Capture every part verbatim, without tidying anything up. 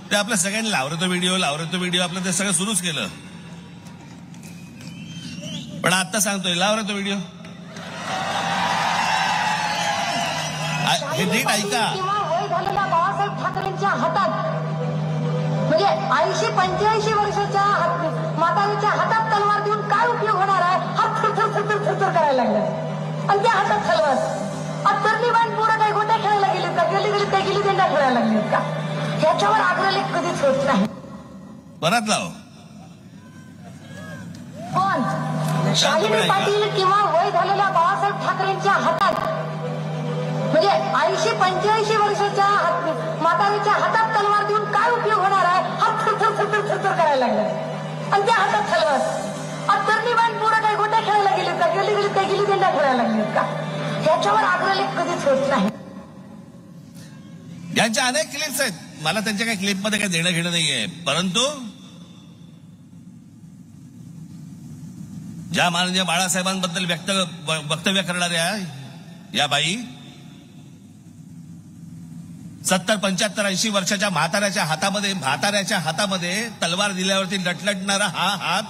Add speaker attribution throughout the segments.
Speaker 1: ते आपल्या सगळ्यांनी लावरतो व्हिडिओ लावरतो व्हिडिओ आपलं ते सगळं सुरूच केलं. पण आता सांगतोय लावरतो व्हिडिओ हे नीट ऐका.
Speaker 2: वय झालेल्या बाळासाहेब ठाकरेंच्या हातात म्हणजे ऐंशी पंच्याऐंशी वर्षाच्या म्हातारीच्या हातात तलवार देऊन काय उपयोग होणार आहे. हात थरथर थरथर थरथर करायला लागला आणि त्या हातात तलवार. तरली बाण पोरं काही गोट्या खेळायला गेलीत का, गेली गेली त्या गेली देंडा खेळायला लागलीत का, ह्याच्यावर आग्रह कधीच होत नाही.
Speaker 1: परत लाव.
Speaker 2: पण शालिनी पाटील किंवा वय झालेल्या बाळासाहेब ठाकरेंच्या हातात म्हणजे ऐंशी पंच्याऐंशी वर्षाच्या म्हातारीच्या हातात तलवार देऊन काय उपयोग होणार आहे. हात थरथर थरथर थरथर करायला लागला आणि त्या हातात तलवार. तरली बाण पोरं काही गोट्या खेळायला गेलीत का, गेली गेली त्या गेली देंडा खेळायला लागलीत का, ह्याच्यावर आग्रह कधीच होत नाही.
Speaker 1: यांच्या अनेक क्लिप्स आहेत. मला त्यांच्या काही क्लिपमध्ये काही देणं घेणं नाहीये. परंतु ज्या माननीय बाळासाहेबांबद्दल व्यक्त वक्तव्य करणाऱ्या या बाई सत्तर पंच्याहत्तर ऐंशी वर्षाच्या म्हाताऱ्याच्या हातामध्ये म्हाताऱ्याच्या हातामध्ये तलवार दिल्यावरती लटलटणारा हा हात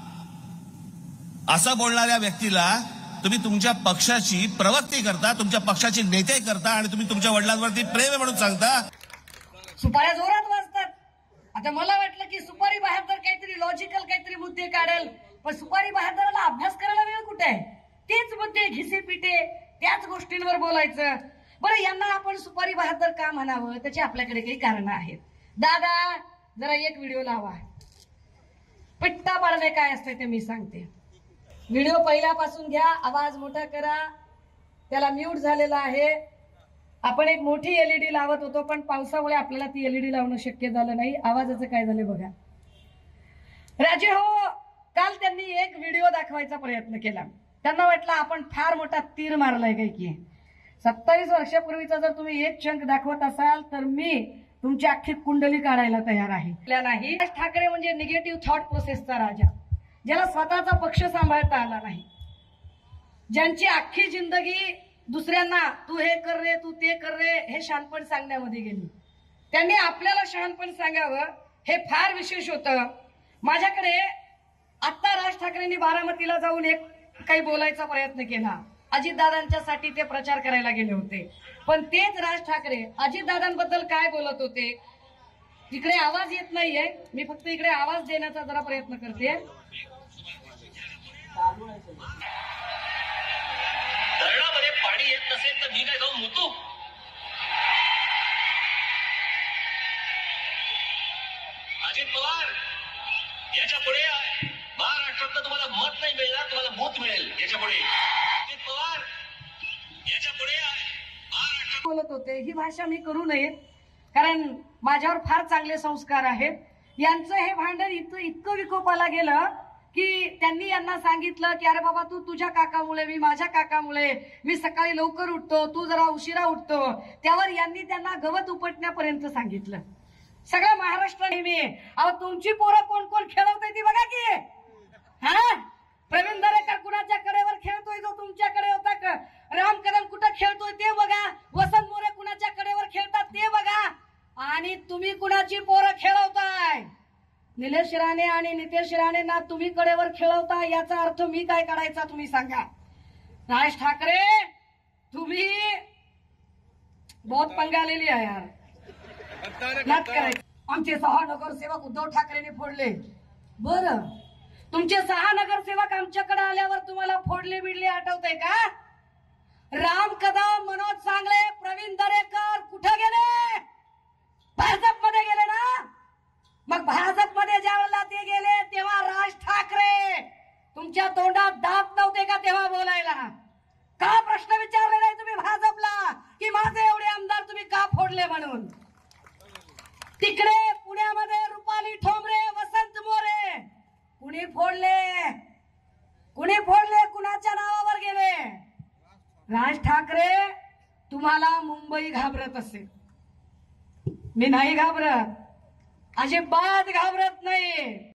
Speaker 1: असं बोलणाऱ्या व्यक्तीला तुम्ही तुमच्या पक्षाची प्रवक्ती करता, तुमच्या पक्षाची नेते करता आणि तुम्ही तुमच्या वडिलांवरती प्रेम आहे म्हणून सांगता.
Speaker 3: सुपाऱ्या जोरात वाजतात. आता मला वाटलं की सुपारी बहादर काहीतरी लॉजिकल काहीतरी मुद्दे काढेल, पण सुपारी बहादराला अभ्यास करायला वेळ कुठे आहे. तेच मुद्दे घिसे पिटे त्याच गोष्टींवर बोलायचं. बरं, यांना आपण सुपारी बहादर का म्हणावं, त्याची आपल्याकडे काही कारण आहेत. दादा जरा एक व्हिडिओ लावा. पिट्टा पाडणे काय असते ते मी सांगते. व्हिडिओ पहिल्यापासून घ्या, आवाज मोठा करा. त्याला म्यूट झालेला आहे. आपण एक मोठी एलईडी लावत होतो, पण पावसामुळे आपल्याला ती एलईडी लावणं शक्य झालं नाही. आवाजाचं काय झालं बघा. राजे हो, काल त्यांनी एक व्हिडिओ दाखवायचा प्रयत्न केला. त्यांना वाटलं आपण फार मोठा तीर मारलाय काय की. सत्तावीस वर्षापूर्वीचा जर तुम्ही एक चंक दाखवत असाल तर मी तुमची अख्खी कुंडली काढायला तयार आहे. नाही, ठाकरे म्हणजे निगेटिव्ह थॉट प्रोसेसचा राजा, ज्याला स्वतःचा पक्ष सांभाळता आला नाही, ज्यांची अख्खी जिंदगी दुसऱ्यांना तू हे कर रे तू ते कर रे हे शहाणपण सांगण्यामध्ये गेली. त्यांनी आपल्याला शहाणपण सांगावं हे फार विशेष होतं. माझ्याकडे आता राज ठाकरेंनी बारामतीला जाऊन एक काही बोलायचा प्रयत्न केला. अजितदादांच्यासाठी ते प्रचार करायला गेले होते, पण तेच राज ठाकरे अजितदादांबद्दल काय बोलत होते. इकडे आवाज येत नाहीये, मी फक्त इकडे आवाज देण्याचा जरा प्रयत्न करते.
Speaker 4: धरणामध्ये पाणी येत नसेल तर मी काय जाऊन मुतू. अजित पवार याच्या पुढे महाराष्ट्रात तुम्हाला मत नाही मिळणार, तुम्हाला मूत मिळेल याच्या पुढे. अजित पवार याच्या पुढे महाराष्ट्रात
Speaker 3: बोलत होते. ही भाषा मी करू नये, कारण माझ्यावर फार चांगले संस्कार आहेत. यांचं हे भांडण इतकं इतकं विकोपाला गेलं की त्यांनी यांना सांगितलं की अरे बाबा तू तुझ्या काकामुळे, मी माझ्या काकामुळे, मी सकाळी लवकर उठतो, तू जरा उशिरा उठतो. त्यावर यांनी त्यांना गवत उपटण्यापर्यंत सांगितलं. सगळं महाराष्ट्र नेहमी अहो तुमची पोरं कोण कोण खेळवते ती बघा की. हा, प्रवीण दरेकर कुणाच्या कडेवर खेळतोय जो तुमच्याकडे होता का. राम कदम कुठं खेळतोय ते बघा. वसंत मोरे कुणाच्या कडेवर खेळतात ते बघा. आणि तुम्ही कुणाची पोरं खेळवताय. निलेश राणे आणि नितेश राणेंना तुम्ही कडेवर खेळवता, याचा अर्थ मी काय काढायचा तुम्ही सांगा. राज ठाकरे तुम्ही बहुत पंगा आलेली आहे यार. नात करायचं. आमचे सहा नगरसेवक उद्धव ठाकरेंनी फोडले. बरं, तुमचे सहा नगरसेवक आमच्याकडे आल्यावर तुम्हाला फोडले बिडले आठवतंय का. राम कदम, मनोज सांगले, प्रवीण दरेकर कुठे गेले. भाजपमध्ये गेले ना. मग भाजपमध्ये ज्यावेळेला ते गेले तेव्हा राज ठाकरे तुमच्या तोंडात दात नव्हते का तेव्हा बोलायला. का प्रश्न विचारले नाही तुम्ही भाजपला की माझे एवढे आमदार तुम्ही का फोडले म्हणून. तिकडे पुण्यामध्ये रुपाली ठोंबरे, वसंत मोरे कुणी फोडले, कुणी फोडले, कुणाच्या नावावर गेले. राज ठाकरे तुम्हाला मुंबई घाबरत असेल, मी नाही घाबरत, अजिबात घाबरत नाही.